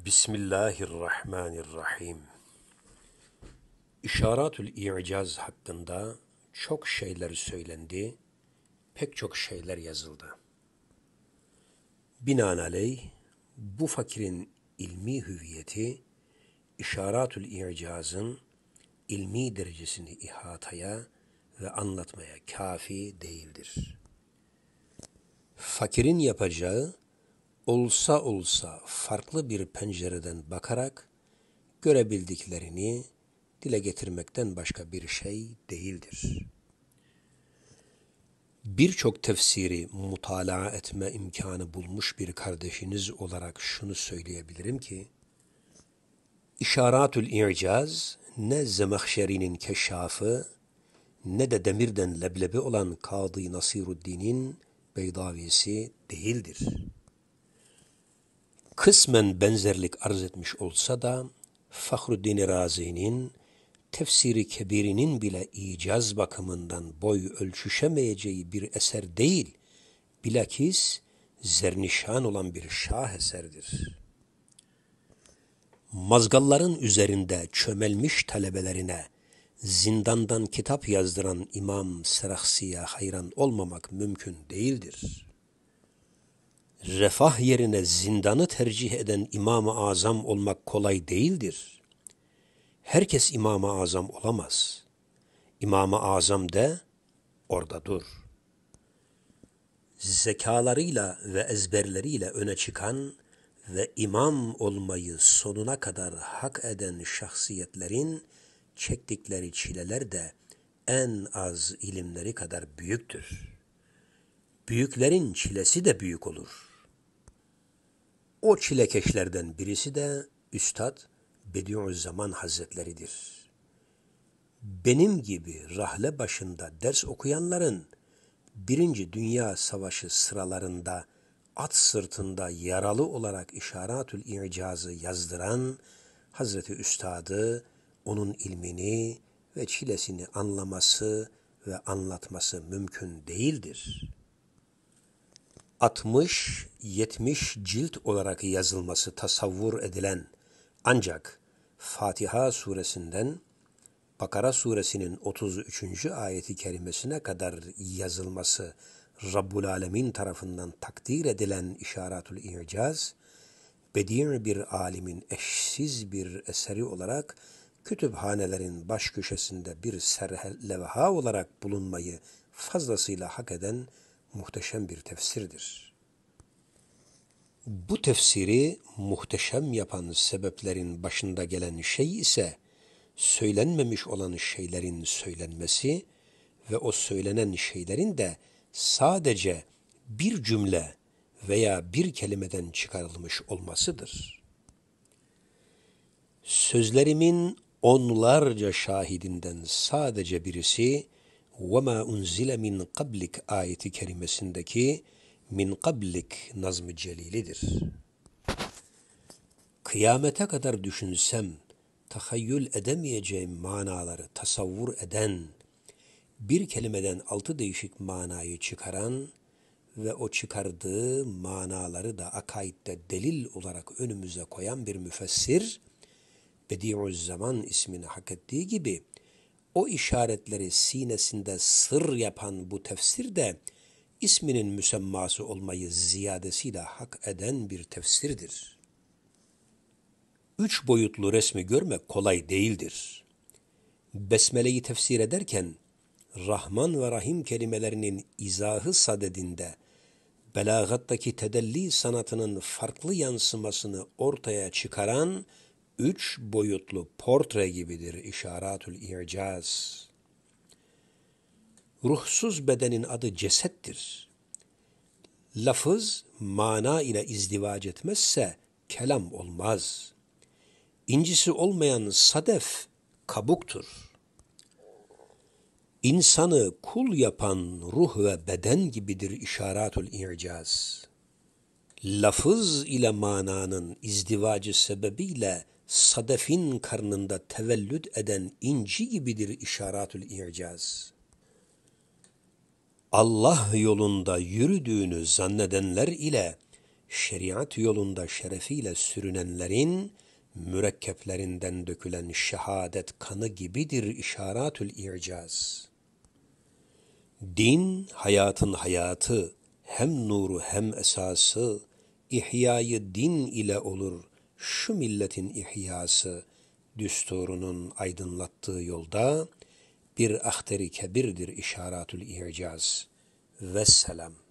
Bismillahirrahmanirrahim. İşaratül İ'caz hakkında çok şeyler söylendi, pek çok şeyler yazıldı. Binaenaleyh bu fakirin ilmi hüviyeti, İşaratül İ'cazın ilmi derecesini ihataya ve anlatmaya kafi değildir. Fakirin yapacağı, olsa olsa farklı bir pencereden bakarak görebildiklerini dile getirmekten başka bir şey değildir. Birçok tefsiri mutalaa etme imkanı bulmuş bir kardeşiniz olarak şunu söyleyebilirim ki, İşaratül İ'caz ne Zemahşeri'nin Keşşafı ne de demirden leblebi olan Kadı Nasiruddin'in Beydavisi değildir. Kısmen benzerlik arz etmiş olsa da Fahruddin Razi'nin Tefsiri Kebir'inin bile icaz bakımından boy ölçüşemeyeceği bir eser değil, bilakis zernişan olan bir şah eserdir. Mazgalların üzerinde çömelmiş talebelerine zindandan kitap yazdıran İmam Serakhsi'ye hayran olmamak mümkün değildir. Refah yerine zindanı tercih eden İmam-ı Azam olmak kolay değildir. Herkes İmam-ı Azam olamaz. İmam-ı Azam de orada dur. Zekalarıyla ve ezberleriyle öne çıkan ve imam olmayı sonuna kadar hak eden şahsiyetlerin çektikleri çileler de en az ilimleri kadar büyüktür. Büyüklerin çilesi de büyük olur. O çilekeşlerden birisi de Üstad Bediüzzaman Hazretleri'dir. Benim gibi rahle başında ders okuyanların Birinci Dünya Savaşı sıralarında at sırtında yaralı olarak İşaratül İ'cazı yazdıran Hazreti Üstad'ı, onun ilmini ve çilesini anlaması ve anlatması mümkün değildir. 60-70 cilt olarak yazılması tasavvur edilen ancak Fatiha suresinden Bakara suresinin 33. ayeti kerimesine kadar yazılması Rabbul Alemin tarafından takdir edilen İşaratül İ'caz, bedi' bir alimin eşsiz bir eseri olarak kütüphanelerin baş köşesinde bir serlevha olarak bulunmayı fazlasıyla hak eden muhteşem bir tefsirdir. Bu tefsiri muhteşem yapan sebeplerin başında gelen şey ise, söylenmemiş olan şeylerin söylenmesi ve o söylenen şeylerin de sadece bir cümle veya bir kelimeden çıkarılmış olmasıdır. Sözlerimin onlarca şahidinden sadece birisi وَمَا اُنْزِلَ مِنْ قَبْلِكَ ayeti kerimesindeki min kablik nazm-ı celilidir. Kıyamete kadar düşünsem, tahayyül edemeyeceğim manaları tasavvur eden, bir kelimeden 6 değişik manayı çıkaran ve o çıkardığı manaları da akaidde delil olarak önümüze koyan bir müfessir, Bediüzzaman ismini hak ettiği gibi, o işaretleri sinesinde sır yapan bu tefsir de, isminin müsemması olmayı ziyadesiyle hak eden bir tefsirdir. 3 boyutlu resmi görmek kolay değildir. Besmele'yi tefsir ederken, Rahman ve Rahim kelimelerinin izahı sadedinde, belagattaki tedelli sanatının farklı yansımasını ortaya çıkaran 3 boyutlu portre gibidir İşaratül İ'caz. Ruhsuz bedenin adı cesettir. Lafız, mana ile izdivac etmezse kelam olmaz. İncisi olmayan sadef, kabuktur. İnsanı kul yapan ruh ve beden gibidir İşaratül İ'caz. Lafız ile mananın izdivacı sebebiyle sadefin karnında tevellüd eden inci gibidir İşaratül İ'caz. Allah yolunda yürüdüğünü zannedenler ile şeriat yolunda şerefiyle sürünenlerin mürekkeplerinden dökülen şehadet kanı gibidir işaretül i'caz. Din, hayatın hayatı, hem nuru hem esası, İhyayı din ile olur şu milletin ihyası, düsturunun aydınlattığı yolda bir ahteri kebirdir işaretül i'caz. Vesselam.